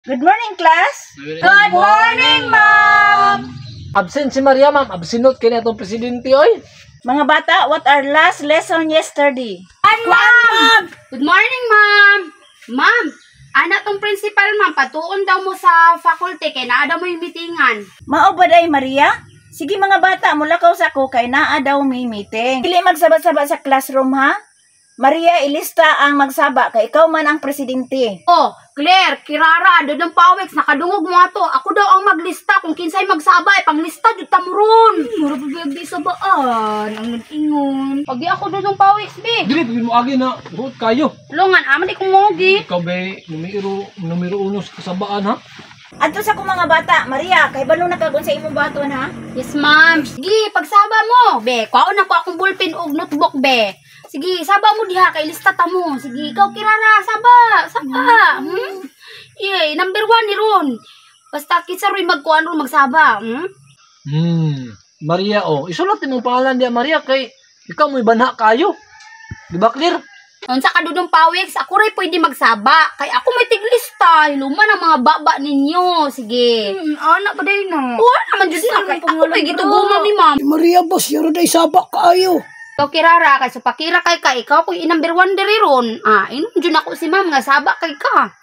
Good morning, class. Good morning, ma'am. Absent si Maria, ma'am. Absinot kini atong presidente, oy. Mga bata, what our last lesson yesterday? Ma'am! Good morning, ma'am. Ma'am, anak tong principal, ma'am. Patuon daw mo sa faculty kay naa daw mo yung meetingan. Mao ba day, Maria? Sige mga bata, mulakaw sa ko kay naa daw may meeting. Dili magsaba-saba sa classroom, ha? Maria, ilista ang magsaba kay ikaw man ang presidente. Oh, Claire, Kirara, Dodong Pawex, nakadungog mo ato. Ako daw ang maglista kung kinsay magsabay. Panglista, jud tamuron. Mura bibig di sabaan. Ang nag-ingon. Pag di ako Dodong Pawex, be. Dili, pagin mo agi na. Buot kayo. Lungan, aman di kong mogi. Ikaw ba, numero uno sa kasabaan, ha? Adto sa ko mga bata, Maria, kay balo na kagon sa imong baton, ha? Yes, ma'am. Sige, pagsaba mo. Be, kuhaon na ko akong ballpen o notebook, be. Sige, saba mo diha kay lista ta mo. Sige, ikaw Kirara, saba. Yay, number 1 ni Ron. Basta kinsa roy magkuan ron magsaba. Maria, oh. Isulat mo pangalan niya, Maria, kay ikaw mo'y banha kayo. Di ba, clear? Unsa ka Dudong Pawex, ako ray pwede magsaba. Kay ako may tiglista. Luman ang mga baba ninyo. Sige. Anak pa day no. Wala naman jud sa kay ako may gituguman ni ma'am. Maria, boss, yun day sabak kayo. Ikaw Kirara, kay sa pakira kay ka, ikaw kung number 1 diri ron. Inom jud ako si ma'am nga saba kay ka.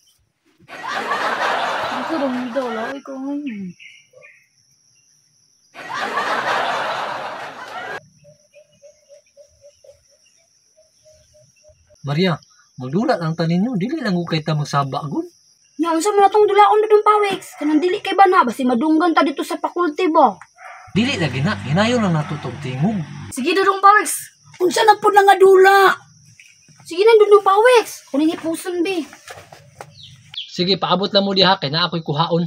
Ako ron dolo, ikaw ngayon. Maria, magdulat ang tanin nyo. Dili lang ko kay ta magsaba, gun. Nya unsa man atong dulaon Dudong Pawex? Kanang dili kay bana basi madunggan ta dito sa faculty ba? Dili lagi na. Hinayon lang natutog tingog. Sige Dudong Pawex. Unsa na po na nga dula? Sige na Dudong Pawex. Kunin ni puson be. Sige, paabot lang mo diha kay na ako'y kuhaon.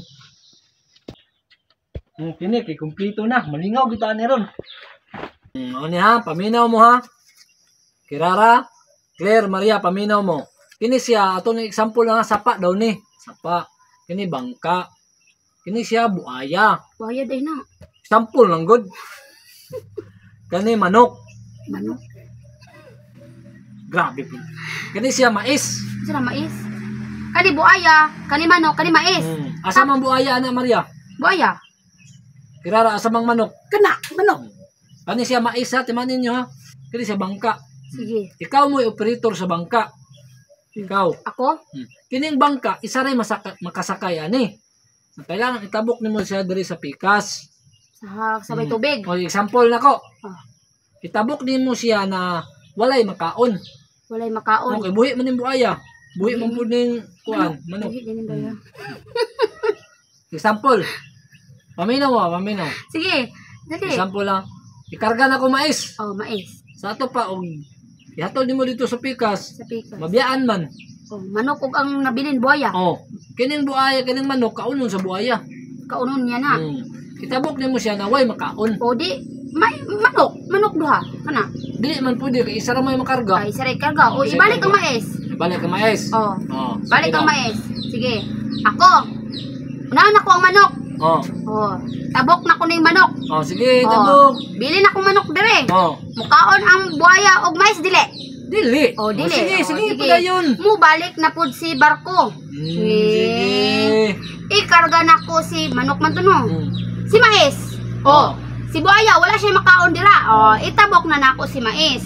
Kini kay kumpleto na. Malingaw kita ni ron. Ano ni ha? Paminaw mo ha. Kirara, Claire, Maria, paminaw mo. Kini siya, atong example nga sapa daw ni. Sapa. Kini bangka. Kini siya buaya. Buaya day na. Example lang good. Kani manok. Manok. Grabe po. Kani siya mais. Sira mais. Kani buaya, kani manok, kani mais. Asa mang buaya na Maria? Buaya. Kirara, asa mang manok? Kana, manok. Kani siya mais ha, timanin nyo ha. Kani siya bangka. Sige. Ikaw mo'y operator sa bangka. Ikaw. Ako? Kining bangka, isa rin makasakay ani. Kailangan itabok nimo siya diri sa pikas. Sa may tubig. O example nako. Ah. Itabok nimo siya na walay makaon. Walay makaon. Okay, buhi man ning buaya. Buhi man pud ning kuan, manok. Buhi din ba? Example. Paminaw mo, paminaw. Sige. Dali. Example lang. Ikarga na ko mais. Oh, mais. Sa ato pa og ihatod nimo dito sa pikas. Sa pikas. Mabiyaan man. Oh, manok ug ang nabilin buaya. Oh, kining buaya, kining manok kaunon sa buaya. Kaunon niya na. Itabok nimo siya na way makaon. O di may manok duha. Kana. Dili man pwede kay isa ra may makarga. Ay saray karga. O ibalik ang mais. Balik ka mais. Oh. Oh. Balik ang mais. Sige. Ako. Unahan ako ang manok. Oh. Oh. Tabok na ko ning manok. Oh, sige, Oh. tabok. Bilin ako manok dire. Oh. Mukaon ang buaya og mais dili. Dili. Oh, dili. Sige, Oh, sige, padayon. Mu balik na pud si barko. Sige. Ikarga na ko si manok man to no. Si mais. Oh. Si buaya wala siya makaon dira. Oh, itabok na nako si mais.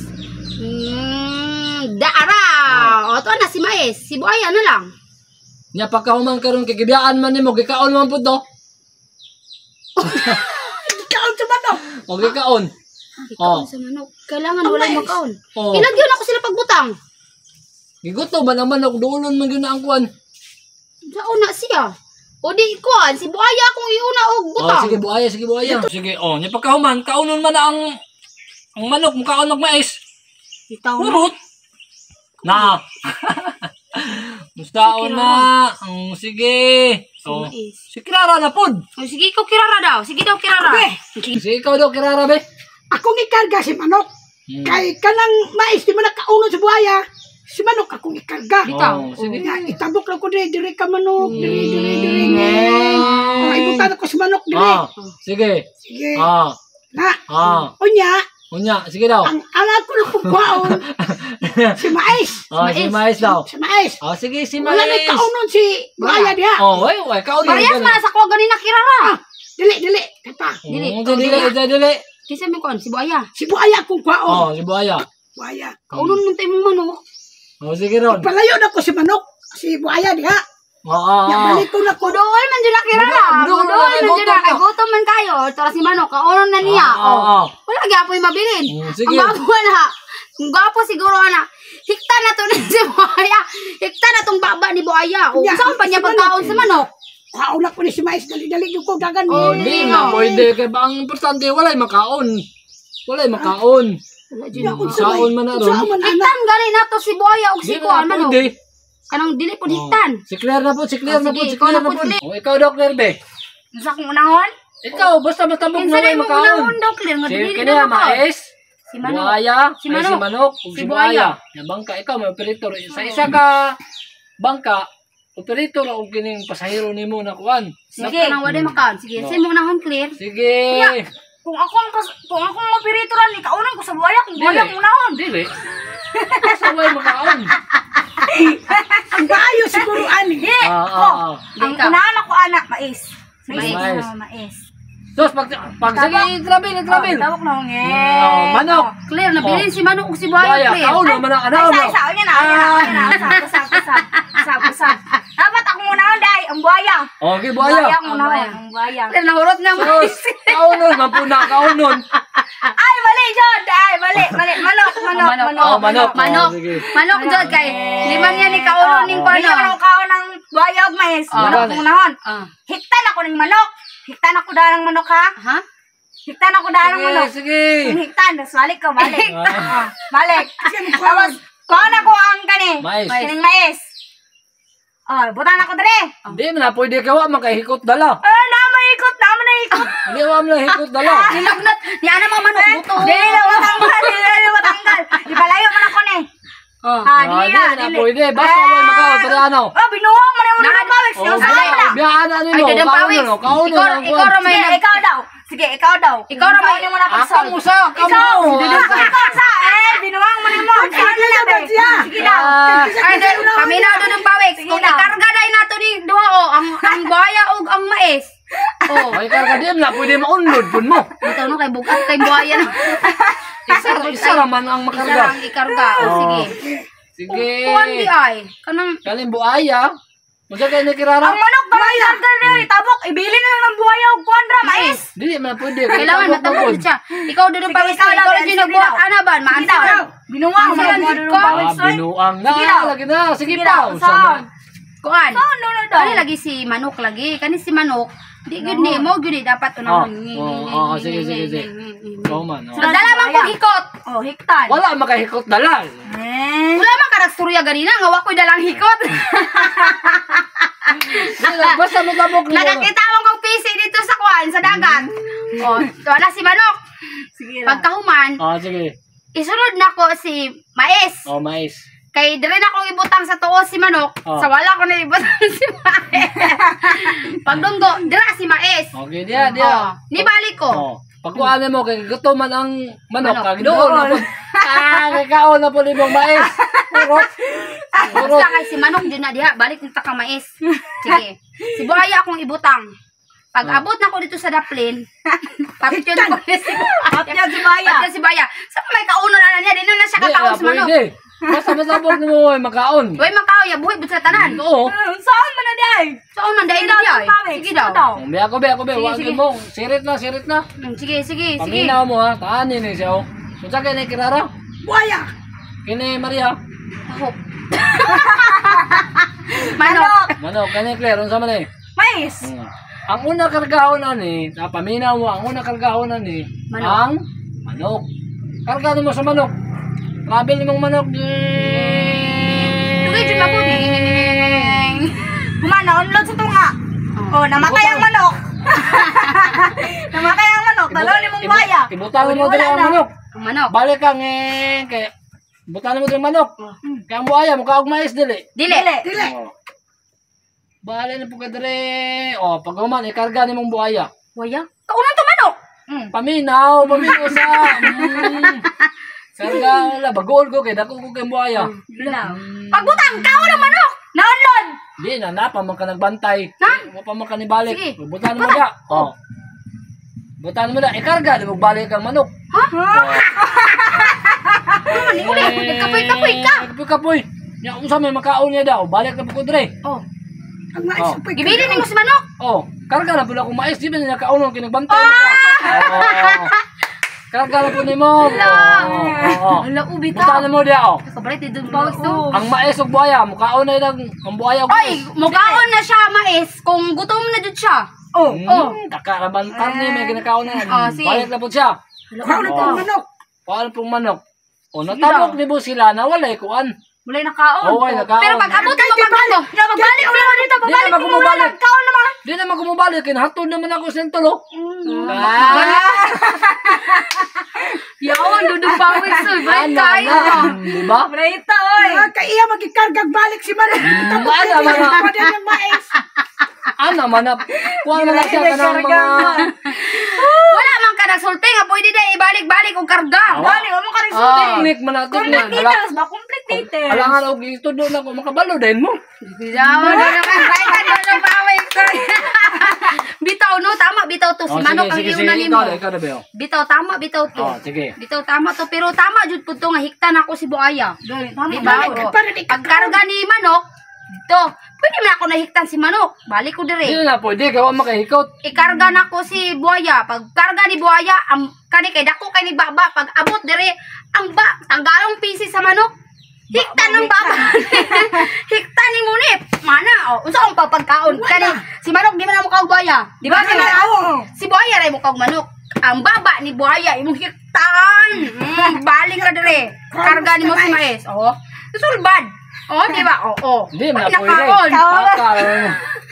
Daara. O to na si mais. Si buaya na lang. Nya pagkahuman karon kay gibiyaan man nimo gikaon man pud to. Kaon sa manok. O gikaon. Ikaw sa manok. Kailangan Ang wala mais. makaon. Oh. Ilagyan ako sila pagbutang. Giguto ba naman og duolon man gyud na ang kuan. Sao na siya? O di kuan si buaya akong iuna og Oh, butang. sige buaya, sige buaya. Sige, oh, nya pagkahuman kaunon man na ang manok mukaon og mais. Itaw na. Purot. Na. Mustaon na. Sige. Oh. mais. Si Kirara na pod. O sige ikaw Kirara daw. Sige daw Kirara. Si ikaw daw Kirara be. Akong ikarga si manok. Kay kanang mais di man nakauno sa buhaya. Si manok akong ikarga. Ikaw. Oh, sige. Nga, itabok lang ko dire ka manok. Dire. Ibutan ako si manok dire. Sige. Sige. Ah. Na. Ah. O niya, Unya, sige daw. Ang ako na kukwaon, si Mais. Oh, si Mais daw. Si Mais. Oh, sige, si Wala may Mais. kaunon si Buaya diha. Oh, ay, kaunon. Parehas man sa ko ganina kirara. Dili. Kata. Dili. Kisa mo kon si Buaya. Si Buaya kung kwaon. Oh, si Buaya. Buaya. Kaunon mo tayo mong manok. Oh, sige ron. Palayo na ko si Manok. Si Buaya diha. Oo. Balik ko na ko. Kudool man dyan na kirara. Kudool Kudool man man, dyan na. Kay gutom man kayo. Tara si manok. Kaunon na niya. Oo. Wala gyapo yung mabilin. Sige. Ang gwapo na. Ang gwapo siguro na. Hikta na to ni si Buaya. Hikta na tong baba ni Buaya. O Ya, saan pa niya si pagkaon sa manok? Kwaon na ko ni si Mais. Dali yung ko dagan. Oh, di na pwede kay ang importante walay makaon. Walay makaon. Saon man na ron. Hiktan gani na to si Buaya o si Di Kuan na manok. pwede. Kanang dili po hiktan. Si Claire na po, si Claire na po, sige, si ikaw Claire na na po, po. Claire. Oh, ikaw daw, Claire, be. Sa kong unahon? Ikaw, basta matabog na Kinsa walay mo makaon. unahon daw clear nga Si dili kanya, na makaon. mais. Si manok. Buaya, Si ay, manok. si manok, ug Si si buaya. buaya. Yung bangka, ikaw may operator. Sa isa ka bangka, operator o kining pasahero nimo na kuan. Sige, nang wala makaon. Sige, si mo unahon clear. Sige. Kung akong operatoran ni kaunan ko sa Buaya, kung Buaya Dili. kung unahon. Dili. Basta walay makaon. Ang maayo siguro ani. Ang unahan ako anak, mais. Mais. Mais. Sos, pag sige, travel. Tawag na nga. Manok. Clear, nabilin si Manok o si Buaya, Buaya, clear. kaon naman ang ano mo. Yun na. Usap. Dapat akong unahon, day. Ang Buaya. Okay, buaya. Ang Buaya. Clear, nahurot na mo. Sos, kaunon, mampuna, kaunon. Ay, mali, Jod. Ay, mali. Manok. Oh, manok. Manok. Oh, sige. Manok, Jod, kay liman yan ni kaunon ning kono. Hindi ako kaon ng Buaya og mais. Manok kung unahon. Hiktan ako ng manok. Hiktan ako dahil ng manok, ha? Ha? Hiktan ako dahil ng manok. Sige. Hiktan, tapos balik ko, balik. Balik. Tapos, kuha na ko ang kani. Mais. Kining mais. Oh, butan ako dere. Hindi mo na pwede kawa, makahikot dala. Naman na ikot. Hindi mo na hikot dala. Nilagnat. Di ana mga manok buto. Dili na matanggal. Ipalayo man ako ni. Hindi na pwede. Basta may makaw, tari ano. Binuwang man mo ng pawis. Biyaan na nimo. Ay, dadang pawis. Ikaw ramay na. Ikaw daw. Sige, ikaw daw. Ikaw ramay mo na pagsal. Ako musa, kamo. Ikaw sa. Binuwang mo mo. Sige daw. Kami na doon ng pawis. Kung ikarga dahil nato ni duha o ang buhaya o ang mais. Oh. Ay, karkadiyam na, pwede maunlod pun mo. Ito no, kay bukat kay buhaya na. Isa naman ang Isa makarga. lang ikarga. O, sige. Sige. Kuhan di ay. Kanang Kaling buaya. Masa kayo ni Kirara? ang manok ba ay karga ni tabok ibili na lang ng buhaya og kuandra mais. Dili man pwede. Kailangan matapos siya. Ikaw doon pawis. Ikaw lang din nagbuhat ana ba? Maanta. Binuwang mo doon pawis. Binuang na. Lagi na. Sige pa. Kuan. Kani lagi si manok lagi. Kani si manok. Di gud ni mo gud dapat unahon. Sige. Ikaw man. Dala man kog hikot. Oh, hiktan. Wala makahikot dala. Wala man karasturya ganina nga wa koy dalang hikot. Basta matabok mo. Nakakita mo kong pisi dito sa kuan sa dagat. Oh, wala si manok. Sige. Pagkahuman, Sige. isunod na ko si mais. Mais. Kay dire na akong ibutang sa tuo si manok. Sa wala ko na ibutang si mais. Pagdunggo, dira si mais. Okay, dia. Ni balik ko. Pagkuhanan mo, kay gusto man ang manok. Manok. Doon na po. Kay kaon na po limang mais. Basta kay si manok din na diha, balik nita ka mais. Sige. Si buhaya akong ibutang. Pag abot na ko dito sa daplin, patyon ko si buhaya. Patyon si buhaya. Sa may kauno na niya, di na siya kataon sa manok. Basta matabok mo ay makaon. Uy, makaw ya, buhay sa tanan. Oo. Saan man na day? Saan man day na day? Sige daw. Be ako. Wag Sige. mo. Sirit na. Sige. Paminaw mo ha. Taanin ni siya. Unsa kay ni Kirara? Buaya. Kini Maria. Manok. Kani Claire unsa man ni? Mais. Ang una kargahon ani, paminaw mo ang una kargahon ani, ang manok. Karga mo sa manok. Travel nimong manok. Dugay jud mabuti. Kumana unlod sa tunga. Oh, namatay ang manok. Namatay ang manok. Dalaw ni mong baya. Ibutan mo diri ang manok. Manok. Balik kang kay butan mo diri manok. Kay ang buaya mo kaog mais dili. Dili. Balik na po ka diri. Pag human ikarga nimong buaya. Buaya? Kaunan to manok. Paminaw sa. Karga wala bagol ko kay dako ko kay buaya. Pagbutang ka wala manok. Naonlon. Di na pa man ka nagbantay. Ha? Wa pa man ka nibalik. Sige. Butan mo da. Oh. Butan mo da ikarga di magbalik kang manok. Ha? Ni uli. Kapoy-kapoy ka. Kapoy. Nya unsa may makaon niya daw, balik na po ko dire. Oh. Ang mais Oh. sa pay. Gibili ni mo si manok. Oh, karga na po na kung mais, di ba niya kaunon kinagbantay mo ka? Oh. Karga na po ni mo. Oo. Wala ubi Butan ta. mo dia oh. Kabalit dito pawis to. Ang mais ug buaya, mukaon na lang ang buaya ug Oy, mukaon na siya mais kung gutom na jud siya. Oh. Kakaraban karne may ginakaon na. Ah, sige. Balik na po siya. Kuha na pong manok. Paano pong manok? O natabok ni mo sila na walay kuan. Mulay nakaon. Oo, ay, nakaon. Pero pag abot mo Kay pagkano, magbalik mo na dito, Di babalik naman mo ko mabalik. na. Kaon naman. Di naman ko mabalik, kinahatod naman ako sa tulo. Yawan, dudong pawis to. Balik kayo. Di ba? Brayta, oy. Kaya iya magikargag balik si manok. Tapos Ano kaya mga pa din yung mais. ano man na kuha na lang siya ka ng mga Wala man ka nagsulti nga pwede na ibalik-balik og karga. Balik mo ka technique man na technique. ba complete details. Alangan og itudo na ko makabalo din mo. Yawan, dudong brayta, dudong pawis to. Bitaw no, tama bitaw to si manok ang iuna nimo. Ikaw na ba? Bitaw tama bitaw to. Oh, sige. Bitaw tama to pero tama jud pud to nga hiktan ako si buaya. Di ba? Pagkarga ni manok, dito, pwede man ako nahiktan si manok. Balik ko Di dire. na pwede gawa makahikot. Ikarga na ko si buaya. Pagkarga ni buaya, ang kani kay dako kay ni baba. Pag abot dire, ang tanggalong pisi sa manok. Hiktan ng baba. Hiktan ni munip. Mana? Oh, unsa ang papagkaon? Kani si manok di man na mukha og buaya. Di ba? Si buaya ray mukha og manok. Ang baba ni buaya imong hiktan. Balik ra dire. Karga ni mo si mais. Oh. Sulbad. Oh, di ba? Oh. Di man Ay, na pwede. nakaon. Pakal mo.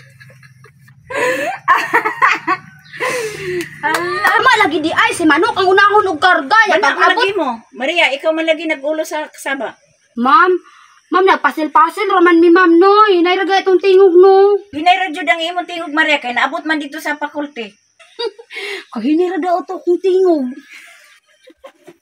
Tama lagi di ay si manok ang unahon og karga. Ya Anak pag abot. lagi mo. Maria, ikaw man lagi nag-ulo sa kasaba. Ma'am, nagpasil-pasil raman mi ma'am noy. Nairaga itong tingog no. Hinayra jud ang imong tingog Maria kay naabot man dito sa faculty. Kahinira daw to kung tingog.